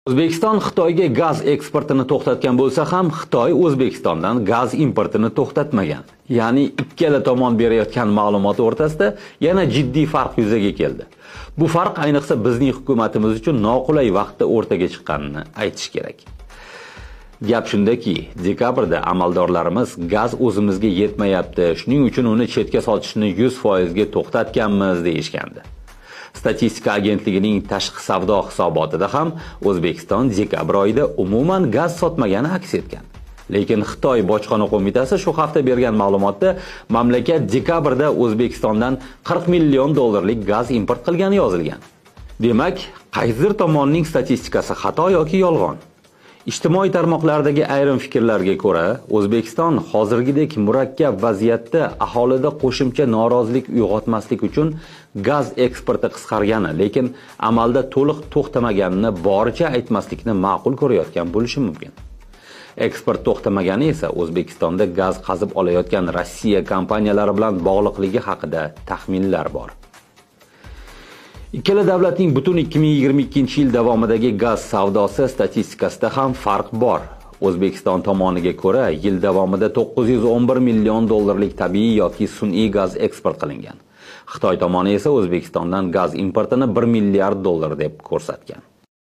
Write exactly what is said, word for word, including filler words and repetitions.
O'zbekiston Xitoyga gaz eksportini to'xtatgan bo'lsa ham, Xitoy O'zbekistondan gaz importini to'xtatmagan. Ya'ni ikkala tomon berayotgan ma'lumot o'rtasida yana jiddiy farq yuzaga keldi. Bu farq ayniqsa bizning hukumatimiz uchun noqulay vaqtda o'rtaga chiqqanini aytish kerak. Gap shundaki, dekabrda amaldorlarimiz gaz o'zimizga yetmayapti, shuning uchun uni chetga sotishni yuz foiz ga to'xtatganmiz deyishgandi. Statistika agentligining tashqi savdo hisobotida ham O'zbekiston dekabr oyida umuman gaz sotmagani aks etgan. Lekin Xitoy bojxona qo'mitasi shu hafta bergan ma'lumotda mamlakat dekabrda O'zbekistondan qirq million dollarlik gaz import qilgani yozilgan. Demak, qaysidir tomonning statistikasi xato yoki yolg'on. Ijtimoiy tarmoqlardagi ayrim fikrlarga ko'ra, O'zbekiston hozirgidek murakkab vaziyatda aholida qo'shimcha norozilik uyg'otmaslik uchun gaz eksporti qisqargani, lekin amalda to'liq to'xtamaganini boricha aytmaslikni ma'qul ko'rayotgan bo'lishi mumkin. Eksport to'xtamagani esa O'zbekistonda gaz qazib olayotgan Rossiya kompaniyalari bilan bog'liqligi haqida taxminlar bor. Ikkala davlatning butun ikki ming yigirma ikkinchi yil davomidagi gaz savdosi statistikasida ham farq bor. O'zbekiston tomoniga ko'ra, yil davomida to'qqiz yuz o'n bir million dollarlik tabiiy yoki sun'iy gaz eksport qilingan. Xitoy tomoni esa O'zbekistondan gaz importini bir milliard dollar deb ko'rsatgan.